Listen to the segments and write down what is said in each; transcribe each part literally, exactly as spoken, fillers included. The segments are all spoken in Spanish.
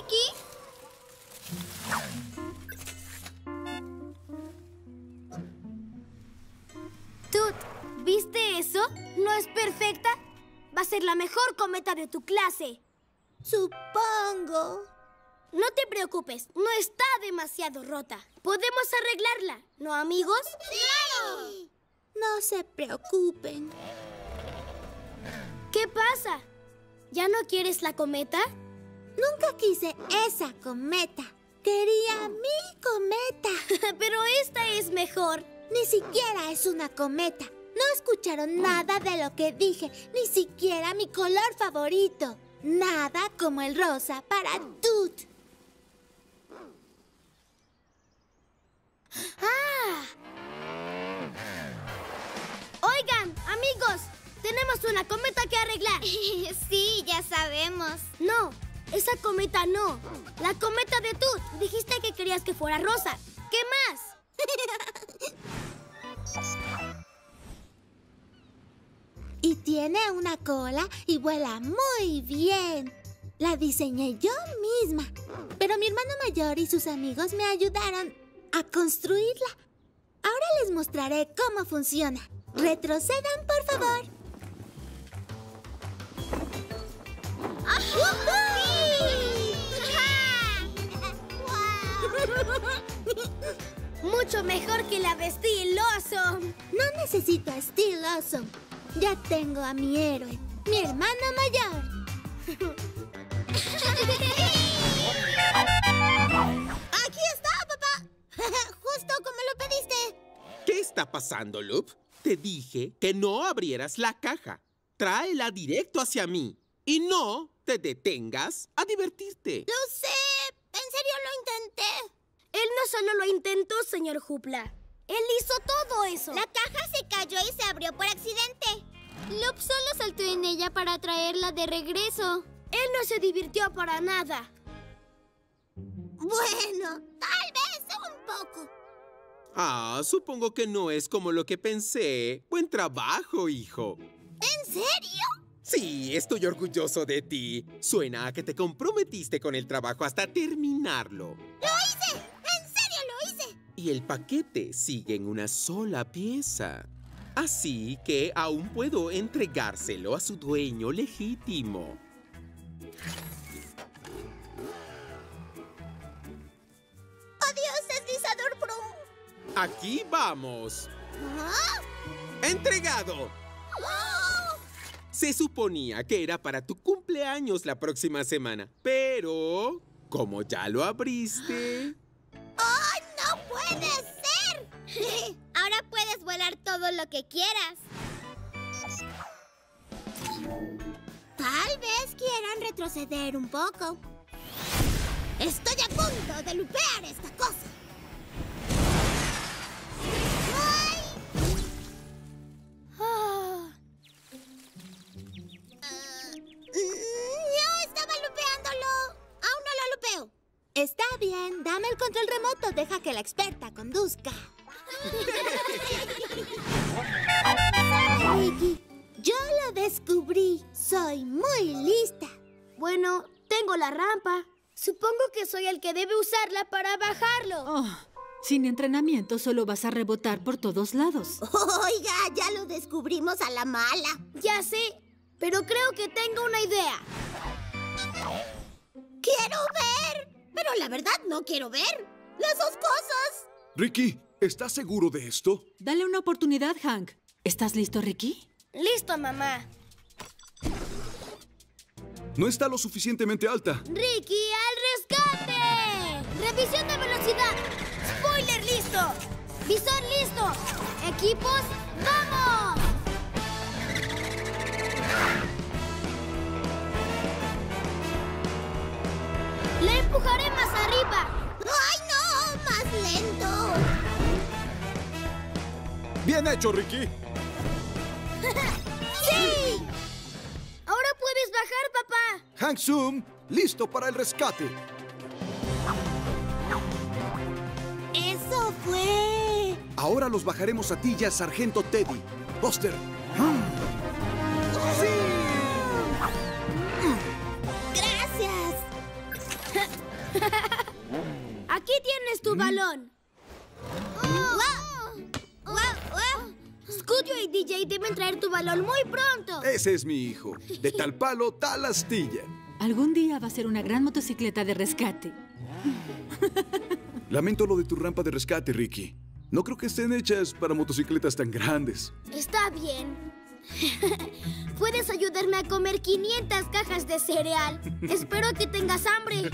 Ricky? Toot, ¿viste eso? ¿No es perfecta? Va a ser la mejor cometa de tu clase. Supongo. No te preocupes, no está demasiado rota. Podemos arreglarla, ¿no, amigos? ¡Claro! No se preocupen. ¿Qué pasa? ¿Ya no quieres la cometa? Nunca quise esa cometa. Quería mi cometa. Pero esta es mejor. Ni siquiera es una cometa. No escucharon nada de lo que dije. Ni siquiera mi color favorito. Nada como el rosa para Toot. ¡Ah! Oigan, amigos, tenemos una cometa que arreglar. Sí, ya sabemos. No, esa cometa no. La cometa de Toot. Dijiste que querías que fuera rosa. ¿Qué más? Y tiene una cola y vuela muy bien. La diseñé yo misma. Pero mi hermano mayor y sus amigos me ayudaron a construirla. Ahora les mostraré cómo funciona. Retrocedan, por favor. Mucho mejor que la de Steel Awesome. No necesito a Steel Awesome. Ya tengo a mi héroe, mi hermano mayor. ¡Aquí está, papá! Justo como lo pediste. ¿Qué está pasando, Loop? Te dije que no abrieras la caja. Tráela directo hacia mí. Y no te detengas a divertirte. Lo sé. En serio lo intenté. Él no solo lo intentó, señor Hoopla. Él hizo todo eso. La caja se cayó y se abrió por accidente. Loop solo saltó en ella para traerla de regreso. Él no se divirtió para nada. Bueno, tal vez un poco. Ah, supongo que no es como lo que pensé. Buen trabajo, hijo. ¿En serio? Sí, estoy orgulloso de ti. Suena a que te comprometiste con el trabajo hasta terminarlo. ¡Lo hice! ¡En serio lo hice! Y el paquete sigue en una sola pieza. Así que aún puedo entregárselo a su dueño legítimo. ¡Adiós, deslizador Broom! ¡Aquí vamos! ¿Ah? ¡Entregado! ¡Oh! Se suponía que era para tu cumpleaños la próxima semana, pero como ya lo abriste... ¡Oh, no puede ser! Ahora puedes volar todo lo que quieras. Tal vez quieran retroceder un poco. Estoy a punto de lupear esta cosa. ¡Ay! Oh. Uh, yo estaba lupeándolo. Aún no lo lupeo. Está bien, dame el control remoto. Deja que la experta conduzca. Ricky, yo lo descubrí. Soy muy lista. Bueno, tengo la rampa. Supongo que soy el que debe usarla para bajarlo. Oh, sin entrenamiento solo vas a rebotar por todos lados. Oiga, ya lo descubrimos a la mala. Ya sé, pero creo que tengo una idea. Quiero ver, pero la verdad no quiero ver. Las dos cosas. Ricky, ¿estás seguro de esto? Dale una oportunidad, Hank. ¿Estás listo, Ricky? Listo, mamá. No está lo suficientemente alta. ¡Ricky, al rescate! ¡Revisión de velocidad! ¡Spoiler listo! ¡Visor listo! ¡Equipos, vamos! ¡Le empujaré más arriba! ¡Ay, no! ¡Más lento! ¡Bien hecho, Ricky! ¡Sí! ¡Ahora puedes bajar, papá! Hank Zoom, listo para el rescate. ¡Eso fue! Ahora los bajaremos a ti y a Sargento Teddy. Buster. ¡Gracias! tienes tu balón. Scudio y D J deben traer tu balón muy pronto. Ese es mi hijo. De tal palo, tal astilla. Algún día va a ser una gran motocicleta de rescate. Lamento lo de tu rampa de rescate, Ricky. No creo que estén hechas para motocicletas tan grandes. Está bien. Puedes ayudarme a comer quinientas cajas de cereal. Espero que tengas hambre.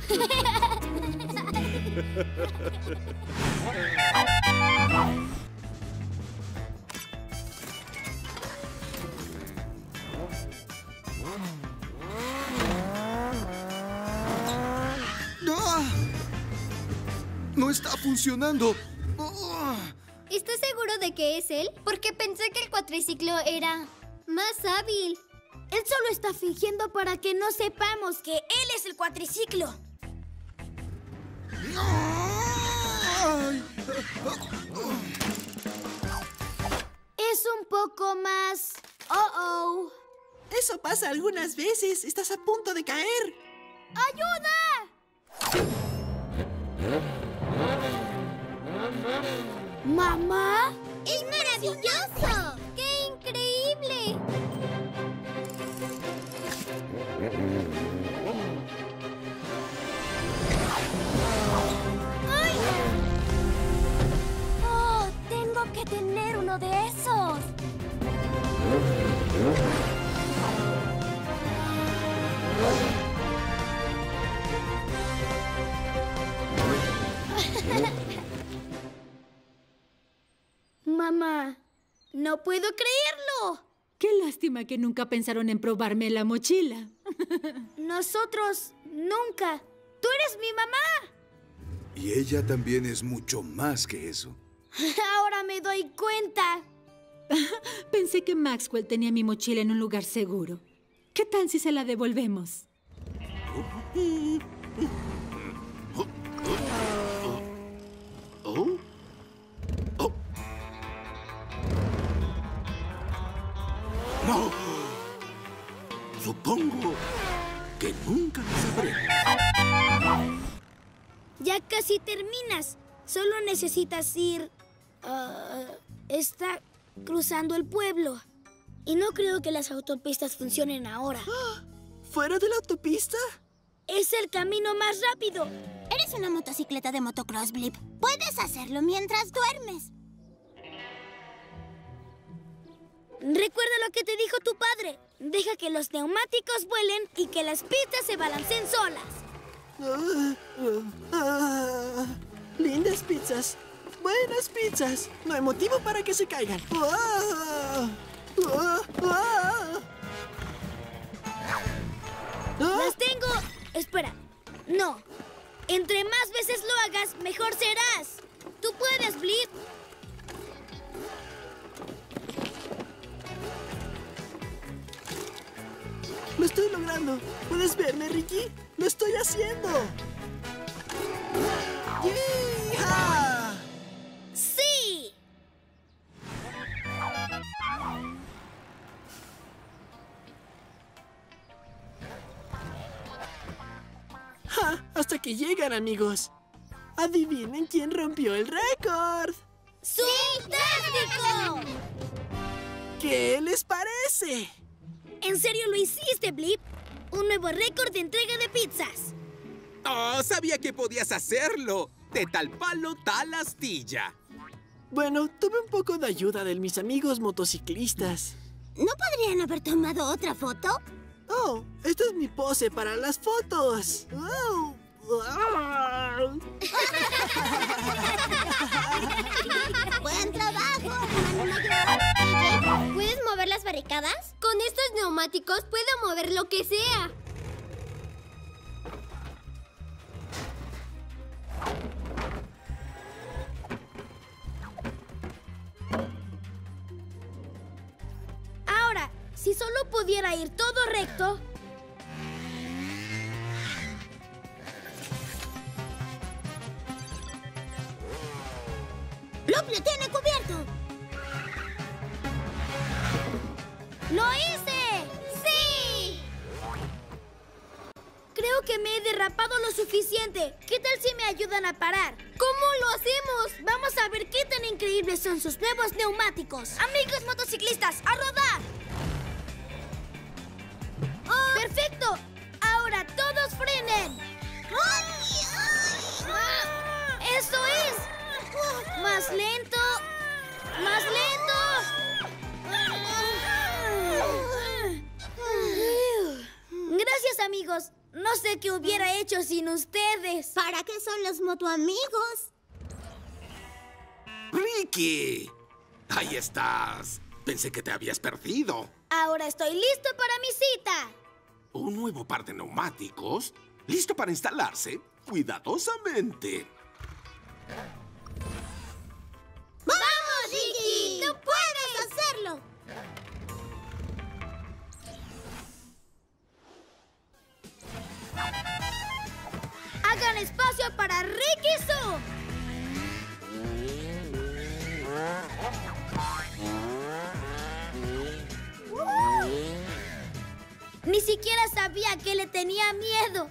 ¡Ah! ¡No está funcionando! ¡Ah! ¿Estás seguro de que es él? Porque pensé que el cuatriciclo era más hábil. Él solo está fingiendo para que no sepamos que él es el cuatriciclo. ¡Ay! Es un poco más... Oh, oh. Eso pasa algunas veces. Estás a punto de caer. ¡Ayuda! ¿Mamá? ¡Es maravilloso! ¡Qué increíble! ¡Ay! ¡Oh! Tengo que tener uno de esos. Mamá, no puedo creerlo. Qué lástima que nunca pensaron en probarme la mochila. Nosotros nunca. Tú eres mi mamá. Y ella también es mucho más que eso. Ahora me doy cuenta. Pensé que Maxwell tenía mi mochila en un lugar seguro. ¿Qué tal si se la devolvemos? ¿Oh? ¿Oh? No. Supongo que nunca lo sabré. Ya casi terminas. Solo necesitas ir... Uh, está cruzando el pueblo. Y no creo que las autopistas funcionen ahora. ¿Fuera de la autopista? Es el camino más rápido. Eres una motocicleta de motocross, Blip. Puedes hacerlo mientras duermes. Recuerda lo que te dijo tu padre. Deja que los neumáticos vuelen y que las pistas se balanceen solas. Ah, ah, ah. Lindas pizzas. Buenas pizzas. No hay motivo para que se caigan. Ah, ah, ah. ¿Ah? ¡Las tengo! Espera. No. Entre más veces lo hagas, mejor serás. Tú puedes, Blip. Lo estoy logrando. ¿Puedes verme, Ricky? ¡Lo estoy haciendo! ¡Yee-ha! ¡Sí! ¡Ja! Hasta que llegan, amigos. Adivinen quién rompió el récord. ¡Fantástico! ¿Qué les parece? ¿En serio lo hiciste, Blip? Un nuevo récord de entrega de pizzas. ¡Oh, sabía que podías hacerlo! De tal palo, tal astilla. Bueno, tuve un poco de ayuda de mis amigos motociclistas. ¿No podrían haber tomado otra foto? Oh, esta es mi pose para las fotos. Oh. Ah. ¡Buen trabajo, hermano mayor! ¿Puedes mover las barricadas? Con estos neumáticos puedo mover lo que sea. Ahora, si solo pudiera ir todo recto... ¡Lo tiene cubierto! ¡Lo hice! ¡Sí! Creo Creo que me he derrapado lo suficiente. ¿Qué tal si me ayudan a parar? ¿Cómo lo hacemos? Vamos a ver qué tan increíbles son sus nuevos neumáticos. Amigos motociclistas, ¡a rodar! Oh. ¡Perfecto! Ahora todos frenen. Ah, ¡eso es! ¡Más lento! ¡Más lento! Gracias, amigos. No sé qué hubiera hecho sin ustedes. ¿Para qué son los motoamigos? ¡Ricky! Ahí estás. Pensé que te habías perdido. Ahora estoy listo para mi cita. Un nuevo par de neumáticos. ¿Listo para instalarse? Cuidadosamente. ¡Vamos, Ricky! ¡Tú puedes hacerlo! Hagan espacio para Ricky Zoo. Ni siquiera sabía que le tenía miedo.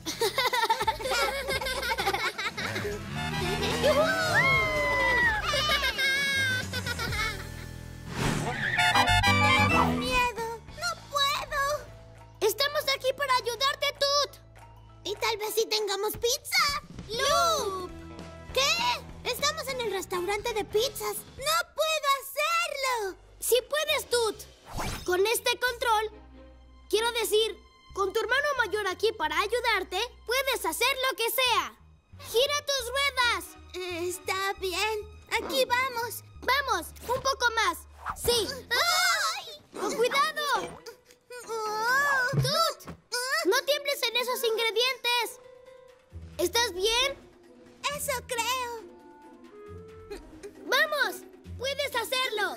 ¡Tengo miedo! ¡No puedo! Estamos aquí para ayudarte, Toot. Y tal vez sí tengamos pizza. ¡Loop! ¿Qué? Estamos en el restaurante de pizzas. ¡No puedo hacerlo! ¡Sí puedes, Toot! Con este control, quiero decir, con tu hermano mayor aquí para ayudarte, puedes hacer lo que sea. ¡Gira tus ruedas! Eh, Está bien. Aquí vamos. ¡Vamos! ¡Un poco más! ¡Sí! ¡Ay! ¡Con cuidado! ¡Toot! ¡No tiembles en esos ingredientes! ¿Estás bien? Eso creo. ¡Vamos! ¡Puedes hacerlo!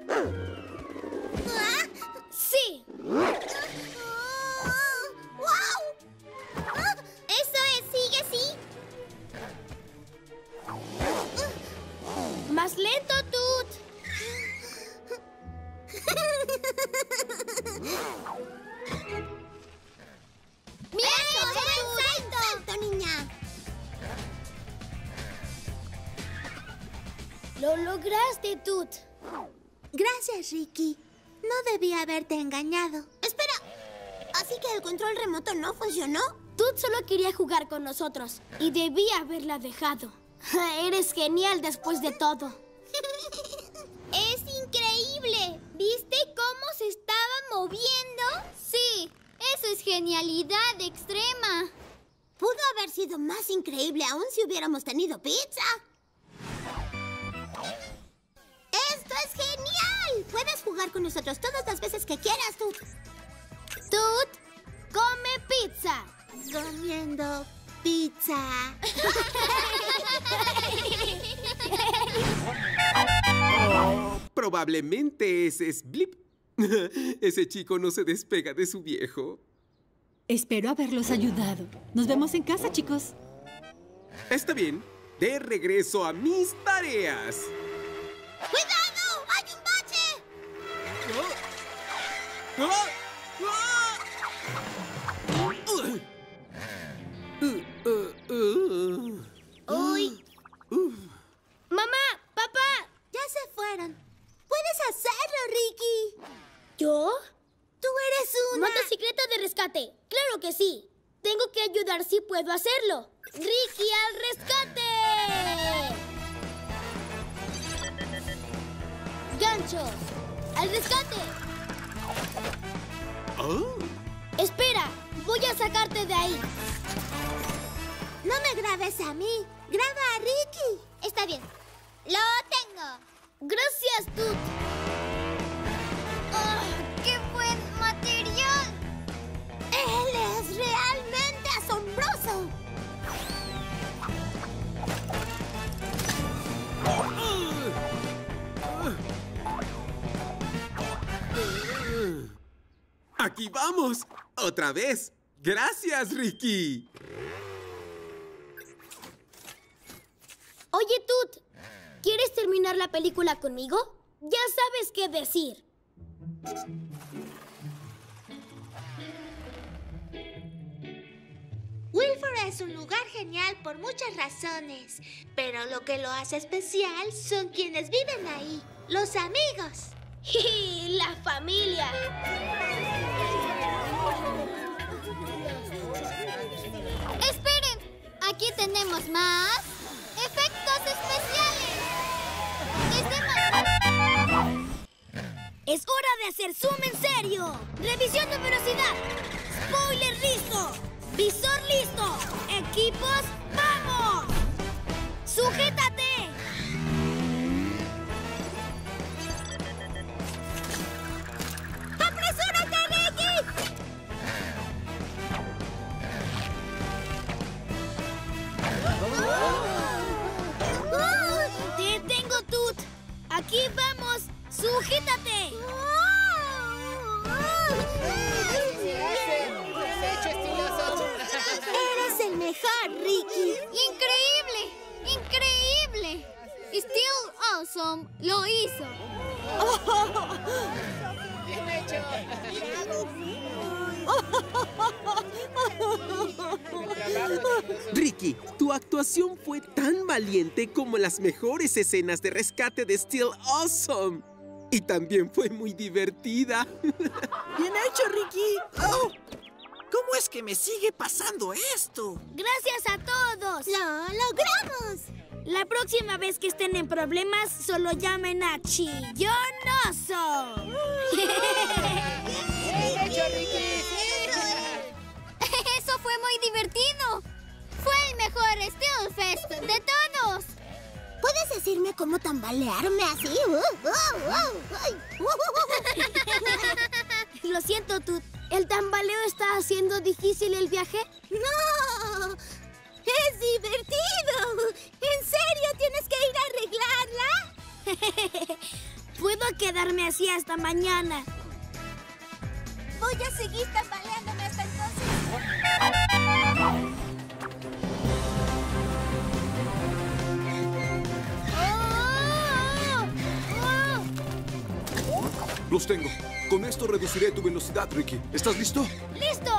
¡Sí! ¡Wow! Eso es, sigue así. ¡Más lento, Toot! ¡Bien! ¡Buen salto! ¡Salto, niña! ¡Lo lograste, Toot! Gracias, Ricky. No debía haberte engañado. Espera. ¿Así que el control remoto no funcionó? Toot solo quería jugar con nosotros y debía haberla dejado. Eres genial después de todo. ¡Es increíble! ¿Viste cómo se estaba moviendo? Sí, eso es genialidad extrema. Pudo haber sido más increíble aún si hubiéramos tenido pizza. ¡Esto es genial! Puedes jugar con nosotros todas las veces que quieras, Toot. Toot, come pizza. Comiendo pizza. Oh, probablemente ese es Blip. Ese chico no se despega de su viejo. Espero haberlos ayudado. Nos vemos en casa, chicos. Está bien. De regreso a mis tareas. ¡Cuidado! ¡Hay un bache! ¡Ah! ¡Ah! ¡Uy! ¡Mamá! ¡Papá! Ya se fueron. Puedes hacerlo, Ricky. ¿Yo? Tú eres una... ¡Motocicleta de rescate! ¡Claro que sí! Tengo que ayudar si puedo hacerlo. ¡Ricky al rescate! ¡Ganchos! ¡Al rescate! Oh. ¡Espera! ¡Voy a sacarte de ahí! No me grabes a mí. Graba a Ricky. Está bien. ¡Lo tengo! ¡Gracias, Toot! ¡Oh, qué buen material! ¡Él es realmente asombroso! ¡Aquí vamos! ¡Otra vez! ¡Gracias, Ricky! Oye, Toot, ¿quieres terminar la película conmigo? Ya sabes qué decir. es un lugar genial por muchas razones, pero lo que lo hace especial son quienes viven ahí, los amigos. Y la familia. ¡Esperen! Aquí tenemos más efectos especiales. Desde ma- Es hora de hacer zoom en serio. Revisión de velocidad. Spoiler listo. Visor listo. Equipos, ¡vamos! ¡Sujétate! ¡Apresúrate, Ricky! ¡Te tengo, Tut! ¡Aquí vamos! ¡Sujétate! ¡Eres el mejor, Ricky! ¡Increíble! ¡Increíble! Still Awesome lo hizo. Ricky, tu actuación fue tan valiente como las mejores escenas de rescate de Still Awesome. Y también fue muy divertida. ¡Bien hecho, Ricky! Oh, ¿cómo es que me sigue pasando esto? ¡Gracias a todos! ¡Lo logramos! La próxima vez que estén en problemas, solo llamen a Chillonoso. Eso fue muy divertido. Fue el mejor Still Fest de todos. ¿Puedes decirme cómo tambalearme así? Uh, uh, uh, ay, uh, uh, uh. Lo siento, Tut. ¿El tambaleo está haciendo difícil el viaje? ¡No! ¡Es divertido! ¿En serio tienes que ir a arreglarla? Puedo quedarme así hasta mañana. Voy a seguir tambaleándome hasta entonces. Los tengo. Con esto reduciré tu velocidad, Ricky. ¿Estás listo? ¡Listo!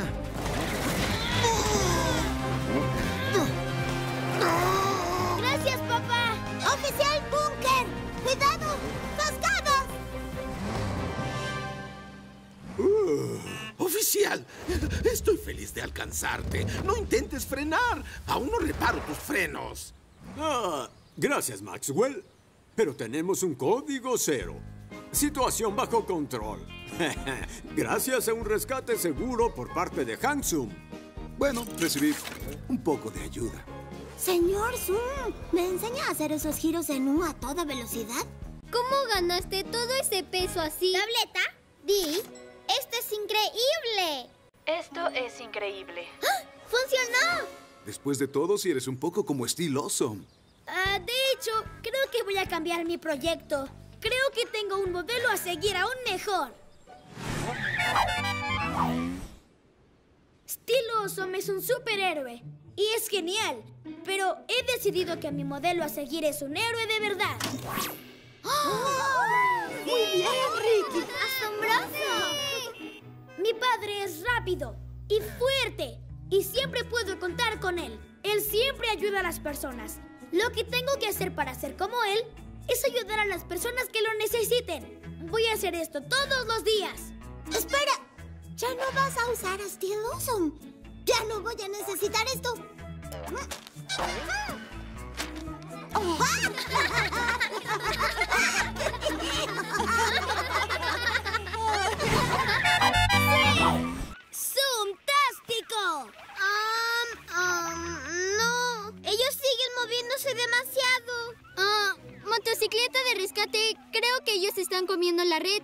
¡Gracias, papá! ¡Oficial Bunker! ¡Cuidado! ¡Cascadas! Uh, oficial, estoy feliz de alcanzarte. No intentes frenar. Aún no reparo tus frenos. Ah, gracias, Maxwell. Pero tenemos un código cero. Situación bajo control. Gracias a un rescate seguro por parte de Hansum. Bueno, recibí un poco de ayuda. Señor Zoom, ¿me enseña a hacer esos giros en U a toda velocidad? ¿Cómo ganaste todo ese peso así? Tableta, di, esto es increíble. Esto es increíble. ¡Ah! ¡Funcionó! Después de todo, si eres un poco como Still Awesome. Ah, de hecho, creo que voy a cambiar mi proyecto. Creo que tengo un modelo a seguir aún mejor. Still Awesome es un superhéroe y es genial, pero he decidido que mi modelo a seguir es un héroe de verdad. ¡Oh! ¡Muy bien, Ricky! ¡Asombroso! Mi padre es rápido y fuerte y siempre puedo contar con él. Él siempre ayuda a las personas. Lo que tengo que hacer para ser como él es ayudar a las personas que lo necesiten. Voy a hacer esto todos los días. ¡Espera! ¿Ya no vas a usar a Still Awesome? ¡Ya no voy a necesitar esto! ¡Sí! ¡Zoom-tástico! Um, um, no. Ellos siguen moviéndose demasiado. Ah, motocicleta de rescate. Creo que ellos están comiendo la red.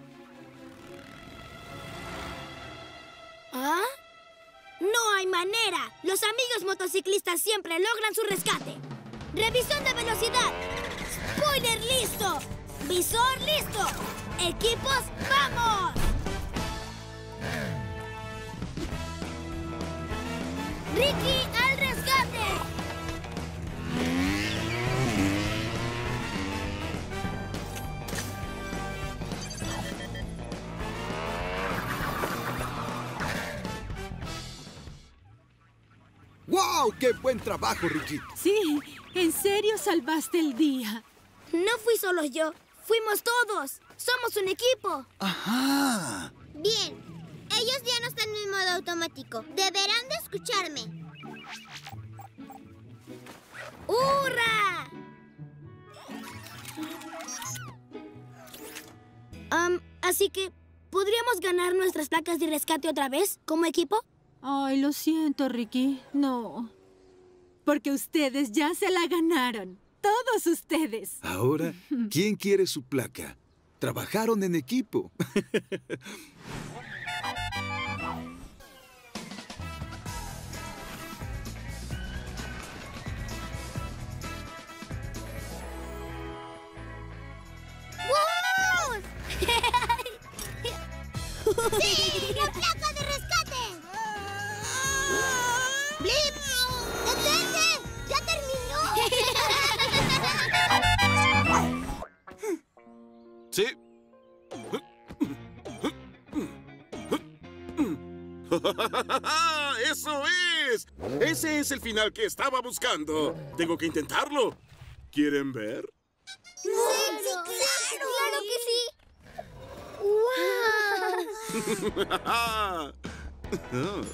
¿Ah? ¡No hay manera! Los amigos motociclistas siempre logran su rescate. ¡Revisión de velocidad! ¡Spoiler listo! ¡Visor listo! ¡Equipos, vamos! ¡Ricky al rescate! ¡Wow! ¡Qué buen trabajo, Ricky! Sí, en serio salvaste el día. No fui solo yo, fuimos todos. Somos un equipo. ¡Ajá! Bien, ellos ya no están en modo automático. Deberán de escucharme. ¡Hurra! Um, así que, ¿podríamos ganar nuestras placas de rescate otra vez, como equipo? Ay, lo siento, Ricky. No. Porque ustedes ya se la ganaron. Todos ustedes. Ahora, ¿quién quiere su placa? Trabajaron en equipo. ¡Sí! ¡La placa de rescate! ¡Blip! ¡Detente! ¡Ya terminó! Sí. ¡Eso es! Ese es el final que estaba buscando. Tengo que intentarlo. ¿Quieren ver? ¡Sí, sí, claro! ¡Claro que sí! ¡Wow!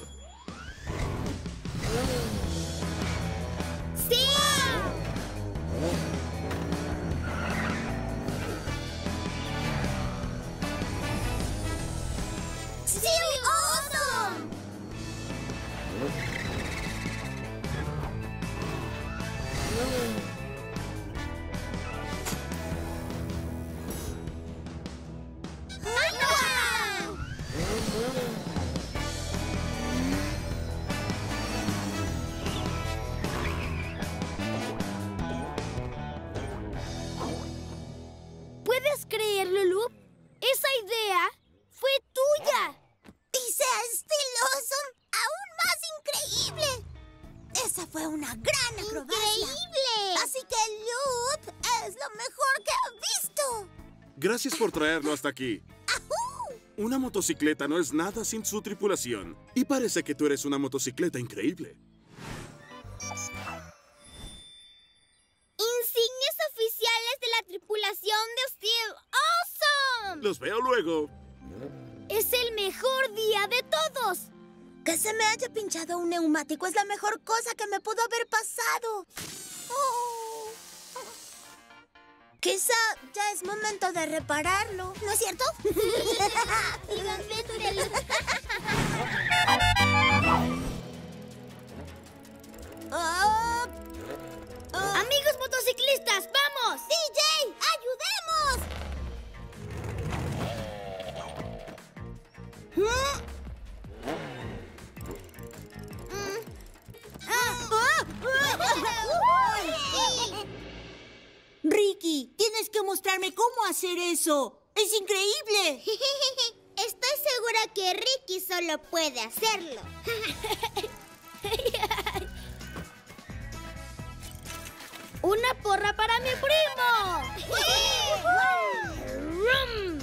¡Sí! ¡Sí, awesome! ¿Puedes creerlo, Loop? Esa idea fue tuya. ¡Y sea estiloso! ¡Aún más increíble! ¡Esa fue una gran acrobacia! ¡Increíble! Así que Loop es lo mejor que he visto. Gracias por traerlo hasta aquí. ¡Ajú! Una motocicleta no es nada sin su tripulación. Y parece que tú eres una motocicleta increíble. Insignias oficiales de la tripulación de Steel Awesome. Los veo luego. Es el mejor día de todos. Que se me haya pinchado un neumático es la mejor cosa que me pudo haber pasado. Oh. Quizá ya es momento de repararlo, ¿no es cierto? oh. Oh. Amigos motociclistas, ¡vamos! D J, ayudemos. Ricky, tienes que mostrarme cómo hacer eso. ¡Es increíble! Estoy segura que Ricky solo puede hacerlo. ¡Una porra para mi primo! ¡Rum!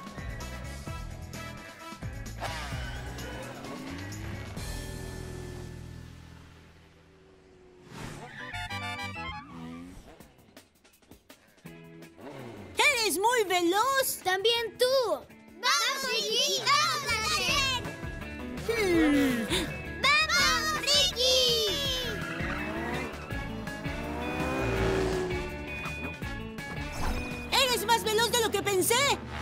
¡Eres muy veloz! ¡También tú! ¡Vamos, Ricky! ¡Vamos a hacer! Hmm. ¡Vamos, Ricky! ¡Eres más veloz de lo que pensé!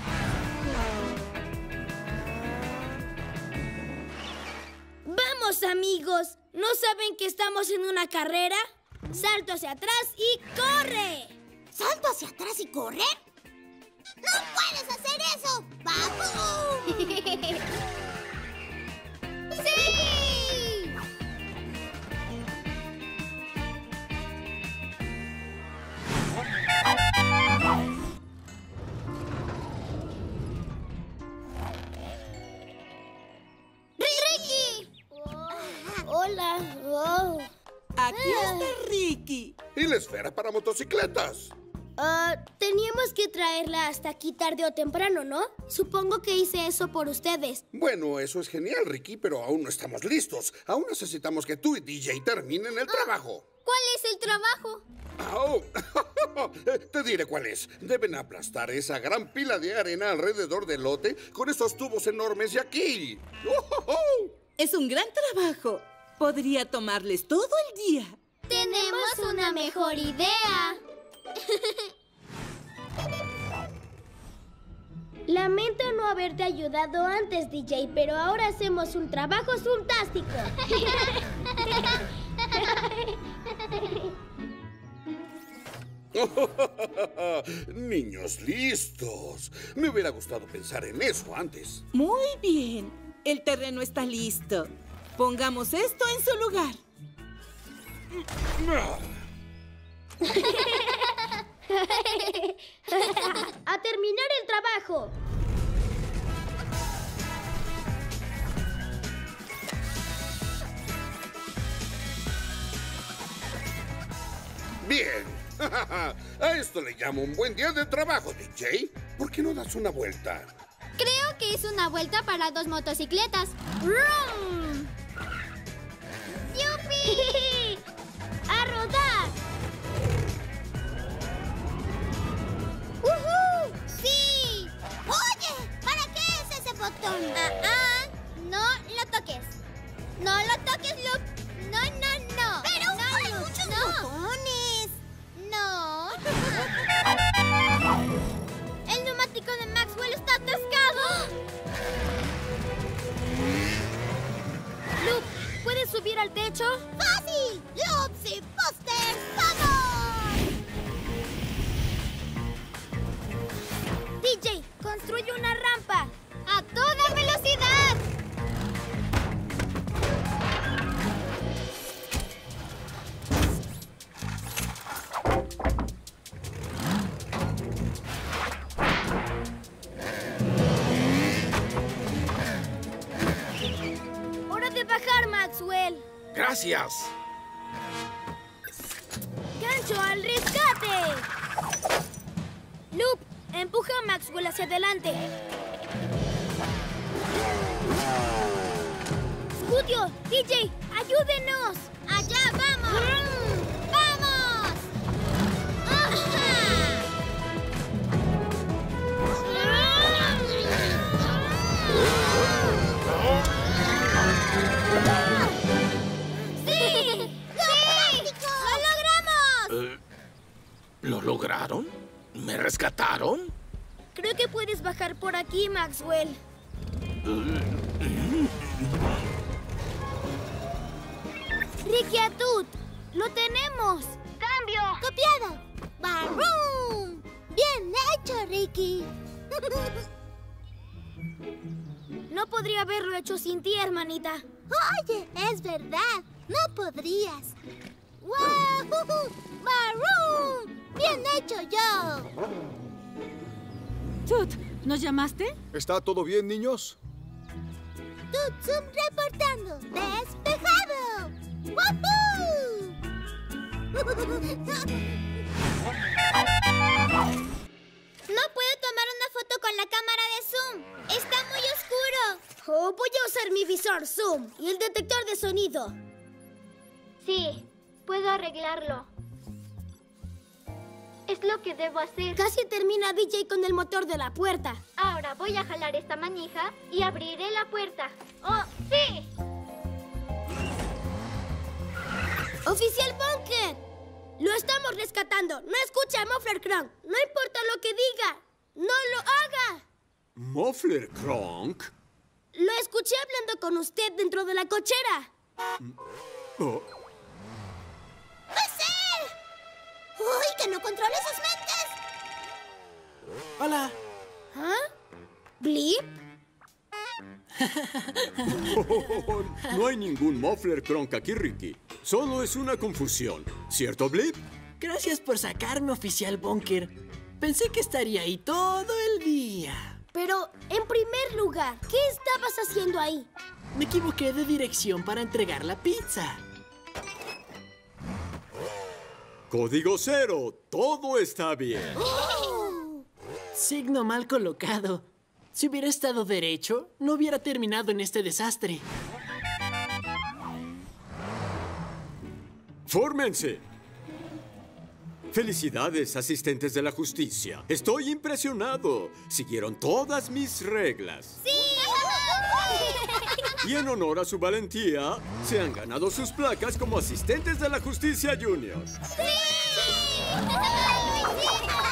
¡Vamos, amigos! ¿No saben que estamos en una carrera? ¡Salto hacia atrás y corre! ¿Salto hacia atrás y correr? ¡No puedes hacer eso! ¡Vamos! ¡Sí! ¡Ricky! ¡Hola! Oh. Aquí está Ricky. ¿Y la esfera para motocicletas? Ah, teníamos que traerla hasta aquí tarde o temprano, ¿no? Supongo que hice eso por ustedes. Bueno, eso es genial, Ricky, pero aún no estamos listos. Aún necesitamos que tú y D J terminen el trabajo. ¿Cuál es el trabajo? Oh, te diré cuál es. Deben aplastar esa gran pila de arena alrededor del lote con esos tubos enormes de aquí. Es un gran trabajo. Podría tomarles todo el día. Tenemos una mejor idea. Lamento no haberte ayudado antes, D J, pero ahora hacemos un trabajo fantástico. Niños listos. Me hubiera gustado pensar en eso antes. Muy bien. El terreno está listo. Pongamos esto en su lugar. ¡A terminar el trabajo! Bien. A esto le llamo un buen día de trabajo, D J. ¿Por qué no das una vuelta? Creo que es una vuelta para dos motocicletas. ¡Rum! ¡Yupi! ¡A rodar! ¡Uhú! ¡Sí! Oye, ¿para qué es ese botón? Ah, ah. No lo toques. No lo toques, Luke. No, no, no. Pero no, hay Luke, muchos no. botones. No. El neumático de Maxwell está atascado. Luke, ¿puedes subir al techo? ¡Fácil! ¡Loops y Busters! ¡Vamos! D J, construye una rampa. ¡A toda velocidad! ¡Hora de bajar, Maxwell! Gracias. ¡Gancho al rescate! Loop, empuja a Maxwell hacia adelante. Scudio, D J, ayúdenos. ¡Allá vamos! ¡Vamos! ¡Ajá! ¡Sí! ¡Sí! ¡Lo logramos! Eh, ¿Lo lograron? ¿Me rescataron? Creo que puedes bajar por aquí, Maxwell. Ricky Atut, ¡lo tenemos! ¡Cambio! ¡Copiado! ¡Barum! ¡Bien hecho, Ricky! No podría haberlo hecho sin ti, hermanita. Oye, es verdad. No podrías. ¡Wow! ¡Barum! ¡Bien hecho yo! Tut, ¿nos llamaste? ¿Está todo bien, niños? Tutsum reportando. ¡Despejado! ¡Wahoo! No puedo tomar una foto con la cámara de zoom. Está muy oscuro. Oh, voy a usar mi visor zoom y el detector de sonido. Sí, puedo arreglarlo. Es lo que debo hacer. Casi termina D J con el motor de la puerta. Ahora voy a jalar esta manija y abriré la puerta. ¡Oh, sí! ¡Oficial Bunker! ¡Lo estamos rescatando! ¡No escucha a Muffler Cronk! ¡No importa lo que diga! ¡No lo haga! ¿Muffler Cronk? Lo escuché hablando con usted dentro de la cochera. Oh. ¡Puede ser! ¡Uy, que no controle sus mentes! Hola. ¿Ah? ¿Blip? Oh, no hay ningún Muffler Cronk aquí, Ricky. Solo es una confusión. ¿Cierto, Blip? Gracias por sacarme, oficial Bunker. Pensé que estaría ahí todo el día. Pero, en primer lugar, ¿qué estabas haciendo ahí? Me equivoqué de dirección para entregar la pizza. Código cero. Todo está bien. ¡Oh! Signo mal colocado. Si hubiera estado derecho, no hubiera terminado en este desastre. ¡Fórmense! Felicidades, asistentes de la justicia. Estoy impresionado. Siguieron todas mis reglas. ¡Sí! Y en honor a su valentía, se han ganado sus placas como asistentes de la justicia junior. ¡Sí!